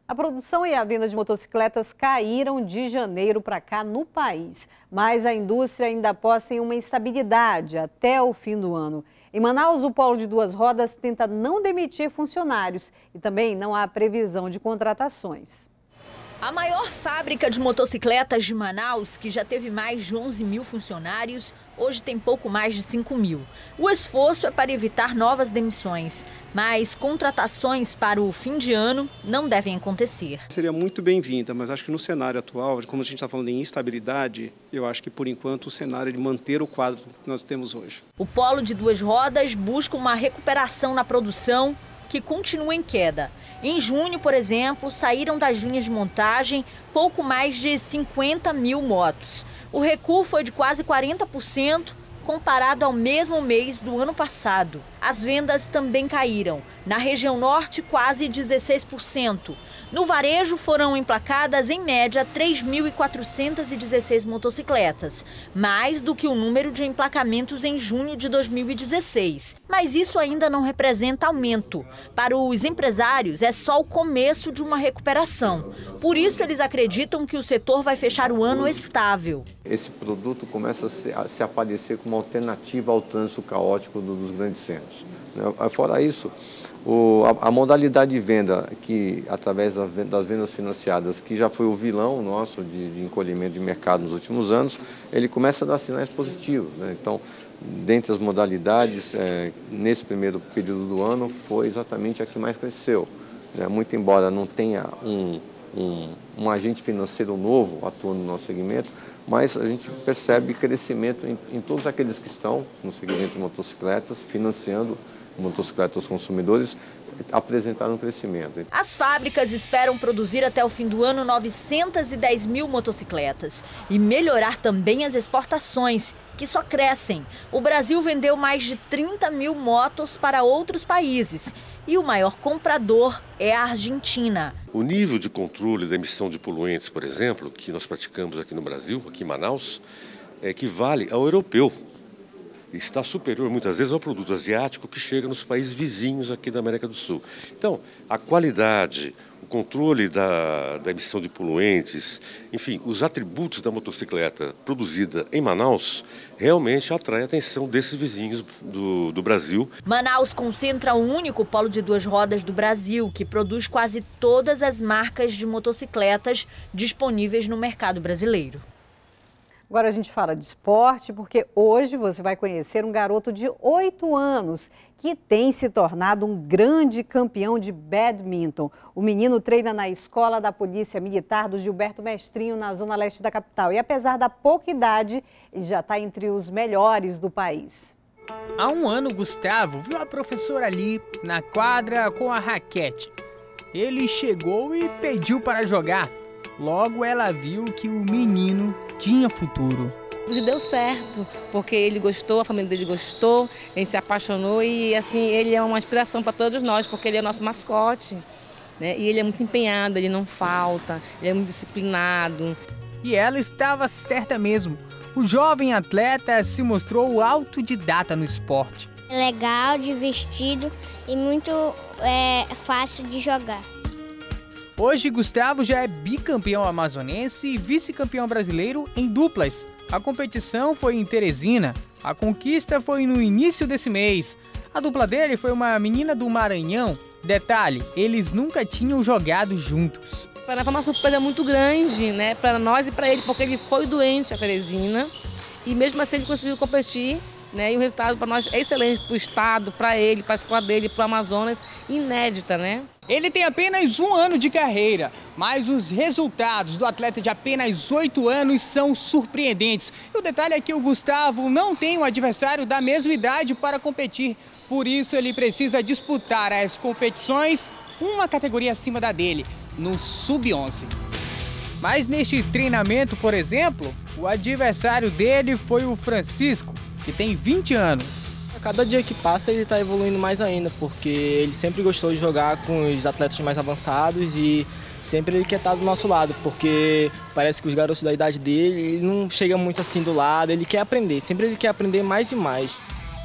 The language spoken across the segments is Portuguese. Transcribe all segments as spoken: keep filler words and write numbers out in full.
A produção e a venda de motocicletas caíram de janeiro para cá no país, mas a indústria ainda aposta em uma instabilidade até o fim do ano. Em Manaus, o polo de duas rodas tenta não demitir funcionários e também não há previsão de contratações. A maior fábrica de motocicletas de Manaus, que já teve mais de onze mil funcionários, hoje tem pouco mais de cinco mil. O esforço é para evitar novas demissões, mas contratações para o fim de ano não devem acontecer. Seria muito bem-vinda, mas acho que no cenário atual, como a gente está falando em instabilidade, eu acho que por enquanto o cenário é de manter o quadro que nós temos hoje. O polo de duas rodas busca uma recuperação na produção que continua em queda. Em junho, por exemplo, saíram das linhas de montagem pouco mais de cinquenta mil motos. O recuo foi de quase quarenta por cento comparado ao mesmo mês do ano passado. As vendas também caíram. Na região norte, quase dezesseis por cento. No varejo, foram emplacadas, em média, três mil quatrocentas e dezesseis motocicletas, mais do que o número de emplacamentos em junho de dois mil e dezesseis. Mas isso ainda não representa aumento. Para os empresários, é só o começo de uma recuperação. Por isso, eles acreditam que o setor vai fechar o ano estável. Esse produto começa a se, a se aparecer como alternativa ao trânsito caótico do, dos grandes centros. Fora isso, O, a, a modalidade de venda, que através das vendas financiadas, que já foi o vilão nosso de, de encolhimento de mercado nos últimos anos, ele começa a dar sinais positivos, né? Então, dentre as modalidades, é, nesse primeiro período do ano, foi exatamente a que mais cresceu, né? Muito embora não tenha um, um, um agente financeiro novo atuando no nosso segmento, mas a gente percebe crescimento em, em todos aqueles que estão no segmento de motocicletas, financiando motocicletas aos consumidores, apresentaram um crescimento. As fábricas esperam produzir até o fim do ano novecentas e dez mil motocicletas e melhorar também as exportações, que só crescem. O Brasil vendeu mais de trinta mil motos para outros países e o maior comprador é a Argentina. O nível de controle da emissão de poluentes, por exemplo, que nós praticamos aqui no Brasil, aqui em Manaus, equivale ao europeu. Está superior, muitas vezes, ao produto asiático que chega nos países vizinhos aqui da América do Sul. Então, a qualidade, o controle da, da emissão de poluentes, enfim, os atributos da motocicleta produzida em Manaus realmente atrai a atenção desses vizinhos do, do Brasil. Manaus concentra o único polo de duas rodas do Brasil, que produz quase todas as marcas de motocicletas disponíveis no mercado brasileiro. Agora a gente fala de esporte, porque hoje você vai conhecer um garoto de oito anos que tem se tornado um grande campeão de badminton. O menino treina na escola da Polícia Militar do Gilberto Mestrinho, na zona leste da capital. E apesar da pouca idade, ele já está entre os melhores do país. Há um ano, Gustavo viu a professora ali na quadra com a raquete. Ele chegou e pediu para jogar. Logo ela viu que o menino tinha futuro. E deu certo, porque ele gostou, a família dele gostou, ele se apaixonou e assim, ele é uma inspiração para todos nós, porque ele é o nosso mascote, né? E ele é muito empenhado, ele não falta, ele é muito disciplinado. E ela estava certa mesmo. O jovem atleta se mostrou autodidata no esporte. Legal, divertido e muito é, fácil de jogar. Hoje, Gustavo já é bicampeão amazonense e vice-campeão brasileiro em duplas. A competição foi em Teresina. A conquista foi no início desse mês. A dupla dele foi uma menina do Maranhão. Detalhe, eles nunca tinham jogado juntos. Para nós foi uma surpresa muito grande, né? Para nós e para ele, porque ele foi doente a Teresina e mesmo assim ele conseguiu competir. Né? E o resultado para nós é excelente para o estado, para ele, para a escola dele, para o Amazonas, inédita, né? Ele tem apenas um ano de carreira, mas os resultados do atleta de apenas oito anos são surpreendentes. E o detalhe é que o Gustavo não tem um adversário da mesma idade para competir. Por isso ele precisa disputar as competições uma categoria acima da dele, no sub onze. Mas neste treinamento, por exemplo, o adversário dele foi o Francisco, que tem vinte anos. A cada dia que passa ele está evoluindo mais ainda, porque ele sempre gostou de jogar com os atletas mais avançados e sempre ele quer estar do nosso lado, porque parece que os garotos da idade dele, ele não chega muito assim do lado, ele quer aprender, sempre ele quer aprender mais e mais.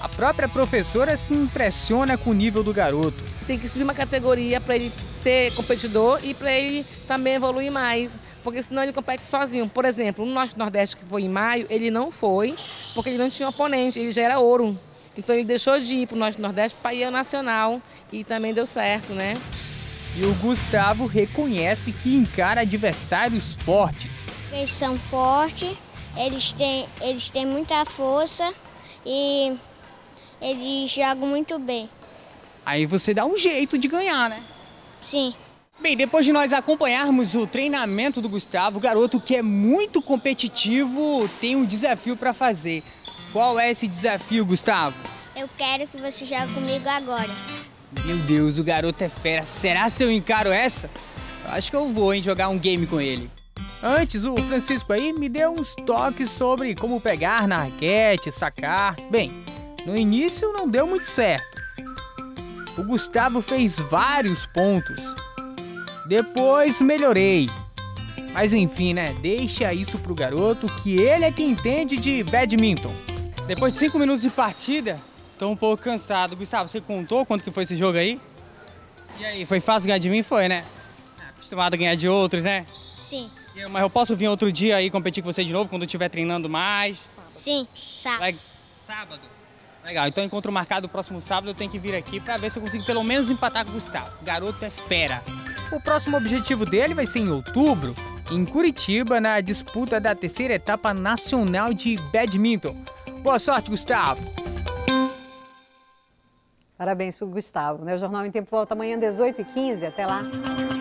A própria professora se impressiona com o nível do garoto. Tem que subir uma categoria para ele ter competidor e para ele também evoluir mais, porque senão ele compete sozinho. Por exemplo, no Norte Nordeste, que foi em maio, ele não foi, porque ele não tinha oponente, ele já era ouro. Então ele deixou de ir para o Norte Nordeste para ir ao Nacional e também deu certo, né? E o Gustavo reconhece que encara adversários fortes. Eles são fortes, eles têm, eles têm muita força e eles jogam muito bem. Aí você dá um jeito de ganhar, né? Sim. Bem, depois de nós acompanharmos o treinamento do Gustavo, o garoto que é muito competitivo tem um desafio para fazer. Qual é esse desafio, Gustavo? Eu quero que você jogue comigo agora. Meu Deus, o garoto é fera. Será que eu encaro essa? Eu acho que eu vou, hein, jogar um game com ele. Antes, o Francisco aí me deu uns toques sobre como pegar na raquete, sacar. Bem, no início não deu muito certo. O Gustavo fez vários pontos. Depois melhorei. Mas enfim, né? Deixa isso pro garoto, que ele é quem entende de badminton. Depois de cinco minutos de partida, tô um pouco cansado. Gustavo, você contou quanto que foi esse jogo aí? E aí, foi fácil ganhar de mim? Foi, né? Acostumado a ganhar de outros, né? Sim. Mas eu posso vir outro dia aí competir com você de novo, quando eu estiver treinando mais? Sim, sábado. Sábado? Legal, então encontro marcado o próximo sábado, eu tenho que vir aqui para ver se eu consigo pelo menos empatar com o Gustavo. O garoto é fera. O próximo objetivo dele vai ser em outubro, em Curitiba, na disputa da terceira etapa nacional de badminton. Boa sorte, Gustavo! Parabéns para o Gustavo, né? O Jornal em Tempo volta amanhã, dezoito e quinze. Até lá.